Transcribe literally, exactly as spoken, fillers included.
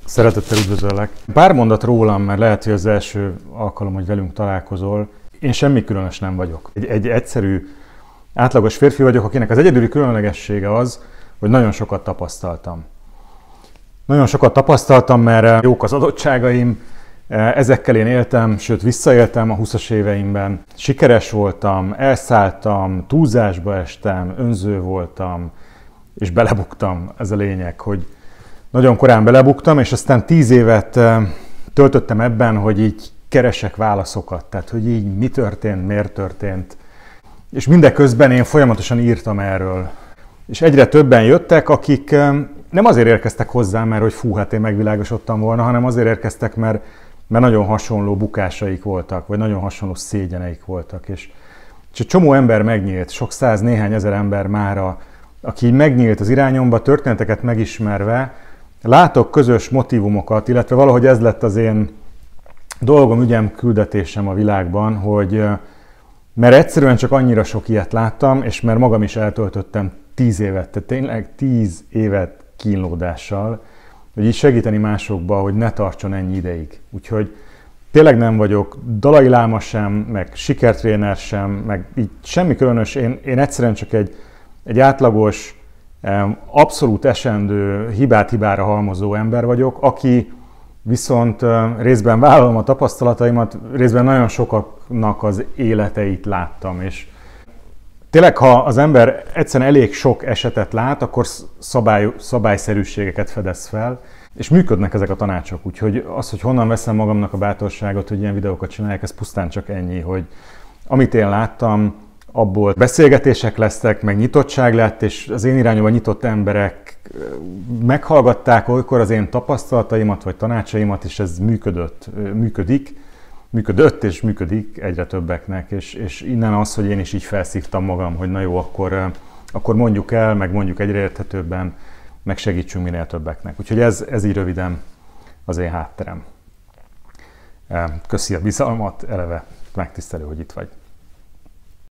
Szeretettel üdvözöllek. Pár mondat rólam, mert lehet, hogy az első alkalom, hogy velünk találkozol. Én semmi különös nem vagyok. Egy, egy egyszerű, átlagos férfi vagyok, akinek az egyedüli különlegessége az, hogy nagyon sokat tapasztaltam. Nagyon sokat tapasztaltam, mert jók az adottságaim, ezekkel én éltem, sőt visszaéltem a húszas éveimben. Sikeres voltam, elszálltam, túlzásba estem, önző voltam, és belebuktam. Ez a lényeg, hogy nagyon korán belebuktam, és aztán tíz évet töltöttem ebben, hogy így keresek válaszokat. Tehát, hogy így mi történt, miért történt. És mindeközben én folyamatosan írtam erről. És egyre többen jöttek, akik nem azért érkeztek hozzám, mert hogy fú, hát én megvilágosodtam volna, hanem azért érkeztek, mert, mert nagyon hasonló bukásaik voltak, vagy nagyon hasonló szégyeneik voltak. És, és egy csomó ember megnyílt, sok száz, néhány ezer ember mára, aki megnyílt az irányomba, történeteket megismerve, látok közös motivumokat, illetve valahogy ez lett az én dolgom, ügyem, küldetésem a világban, hogy mert egyszerűen csak annyira sok ilyet láttam, és mert magam is eltöltöttem tíz évet, tehát tényleg tíz évet kínlódással, hogy így segíteni másokba, hogy ne tartson ennyi ideig. Úgyhogy tényleg nem vagyok Dalai Láma sem, meg sikertréner sem, meg így semmi különös, én, én egyszerűen csak egy, egy átlagos, abszolút esendő, hibát hibára halmozó ember vagyok, aki viszont részben vállalom a tapasztalataimat, részben nagyon sokaknak az életeit láttam, és tényleg, ha az ember egyszerűen elég sok esetet lát, akkor szabály, szabályszerűségeket fedez fel, és működnek ezek a tanácsok, úgyhogy az, hogy honnan veszem magamnak a bátorságot, hogy ilyen videókat csináljak, ez pusztán csak ennyi, hogy amit én láttam, abból beszélgetések lesznek, meg nyitottság lett, és az én irányomban nyitott emberek meghallgatták olykor az én tapasztalataimat, vagy tanácsaimat, és ez működött, működik, működött, és működik egyre többeknek, és, és innen az, hogy én is így felszívtam magam, hogy na jó, akkor, akkor mondjuk el, meg mondjuk egyre érthetőbben, meg segítsünk minél többeknek. Úgyhogy ez, ez így röviden az én hátterem. Köszi a bizalmat, eleve megtisztelő, hogy itt vagy.